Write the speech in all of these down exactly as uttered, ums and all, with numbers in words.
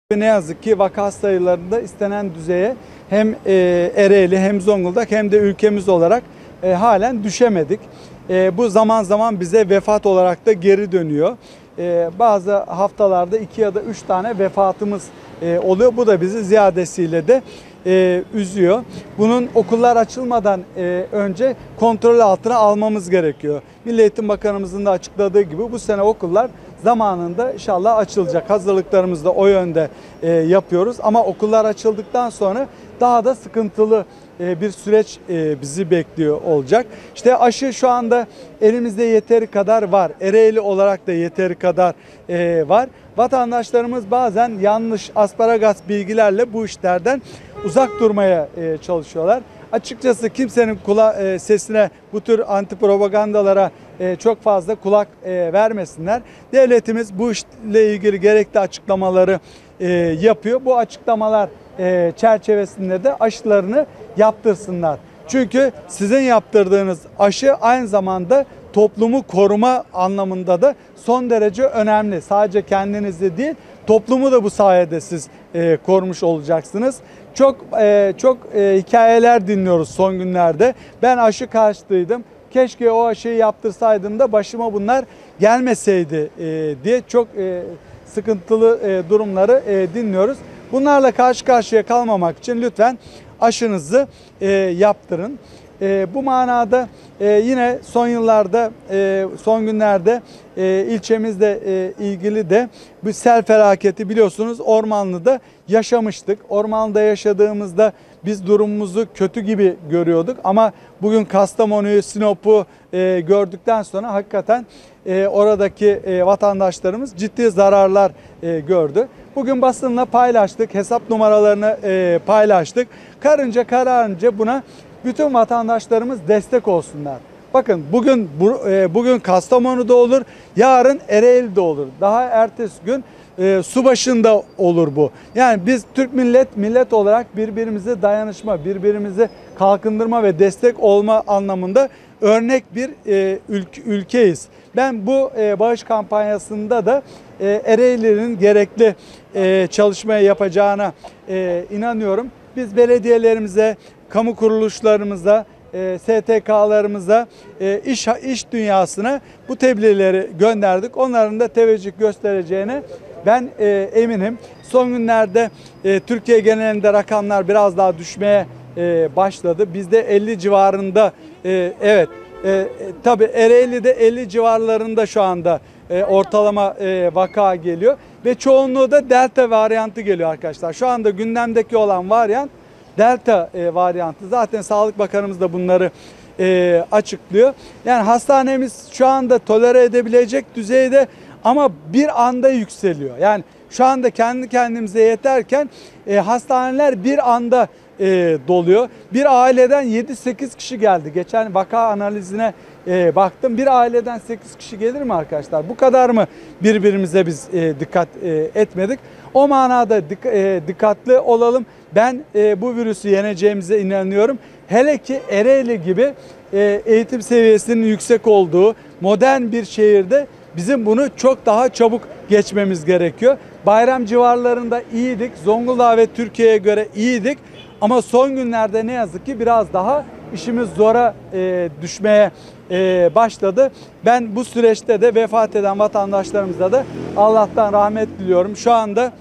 Ne yazık ki vaka sayılarında istenen düzeye hem e, Ereğli hem Zonguldak hem de ülkemiz olarak e, halen düşemedik. E, bu zaman zaman bize vefat olarak da geri dönüyor. E, bazı haftalarda iki ya da üç tane vefatımız e, oluyor. Bu da bizi ziyadesiyle de e, üzüyor. Bunun okullar açılmadan e, önce kontrol altına almamız gerekiyor. Milli Eğitim Bakanımızın da açıkladığı gibi bu sene okullar zamanında inşallah açılacak. Hazırlıklarımızı da o yönde e, yapıyoruz. Ama okullar açıldıktan sonra daha da sıkıntılı e, bir süreç e, bizi bekliyor olacak. İşte aşı şu anda elimizde yeteri kadar var. Ereğli olarak da yeteri kadar e, var. Vatandaşlarımız bazen yanlış asparagas bilgilerle bu işlerden uzak durmaya e, çalışıyorlar. Açıkçası kimsenin kula, e, sesine bu tür anti propagandalara e, çok fazla kulak e, vermesinler. Devletimiz bu işle ilgili gerekli açıklamaları e, yapıyor. Bu açıklamalar e, çerçevesinde de aşılarını yaptırsınlar. Çünkü sizin yaptırdığınız aşı aynı zamanda toplumu koruma anlamında da son derece önemli. Sadece kendinizi değil, toplumu da bu sayede siz e, korumuş olacaksınız. Çok e, çok e, hikayeler dinliyoruz son günlerde. Ben aşı karşıtıydım. Keşke o aşıyı yaptırsaydım da başıma bunlar gelmeseydi e, diye çok e, sıkıntılı e, durumları e, dinliyoruz. Bunlarla karşı karşıya kalmamak için lütfen aşınızı e, yaptırın. E, bu manada e, yine son yıllarda, e, son günlerde e, ilçemizle e, ilgili de bu sel felaketi biliyorsunuz Ormanlı'da yaşamıştık. Ormanlı'da yaşadığımızda biz durumumuzu kötü gibi görüyorduk ama bugün Kastamonu'yu, Sinop'u e, gördükten sonra hakikaten e, oradaki e, vatandaşlarımız ciddi zararlar e, gördü. Bugün basınla paylaştık, hesap numaralarını e, paylaştık. Karınca kararınca buna bütün vatandaşlarımız destek olsunlar. Bakın bugün bugün Kastamonu'da olur, yarın Ereğli'de olur. Daha ertesi gün e, Subaşı'nda olur bu. Yani biz Türk millet millet olarak birbirimize dayanışma, birbirimize kalkındırma ve destek olma anlamında örnek bir e, ülke, ülkeyiz. Ben bu e, bağış kampanyasında da e, Ereğli'nin gerekli e, çalışmayı yapacağına e, inanıyorum. Biz belediyelerimize, kamu kuruluşlarımıza, e, S T K'larımıza, e, iş, iş dünyasına bu tebliğleri gönderdik. Onların da teveccüh göstereceğine ben e, eminim. Son günlerde e, Türkiye genelinde rakamlar biraz daha düşmeye e, başladı. Bizde elli civarında, e, evet e, tabii Ereğli'de elli civarlarında şu anda e, ortalama e, vaka geliyor. Ve çoğunluğu da delta varyantı geliyor arkadaşlar. Şu anda gündemdeki olan varyant delta e, varyantı. Zaten Sağlık Bakanımız da bunları e, açıklıyor. Yani hastanemiz şu anda tolere edebilecek düzeyde ama bir anda yükseliyor. Yani şu anda kendi kendimize yeterken e, hastaneler bir anda e, doluyor. Bir aileden yedi sekiz kişi geldi. Geçen vaka analizine e, baktım. Bir aileden sekiz kişi gelir mi arkadaşlar? Bu kadar mı birbirimize biz e, dikkat e, etmedik? O manada dik, e, dikkatli olalım. Ben e, bu virüsü yeneceğimize inanıyorum. Hele ki Ereğli gibi e, eğitim seviyesinin yüksek olduğu modern bir şehirde bizim bunu çok daha çabuk geçmemiz gerekiyor. Bayram civarlarında iyiydik. Zonguldak ve Türkiye'ye göre iyiydik. Ama son günlerde ne yazık ki biraz daha işimiz zora e, düşmeye e, başladı. Ben bu süreçte de vefat eden vatandaşlarımıza da Allah'tan rahmet diliyorum. Şu anda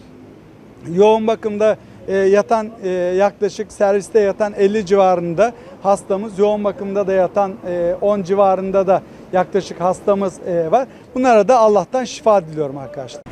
yoğun bakımda e, yatan e, yaklaşık serviste yatan elli civarında hastamız, yoğun bakımda da yatan e, on civarında da yaklaşık hastamız e, var. Bunlara da Allah'tan şifa diliyorum arkadaşlar.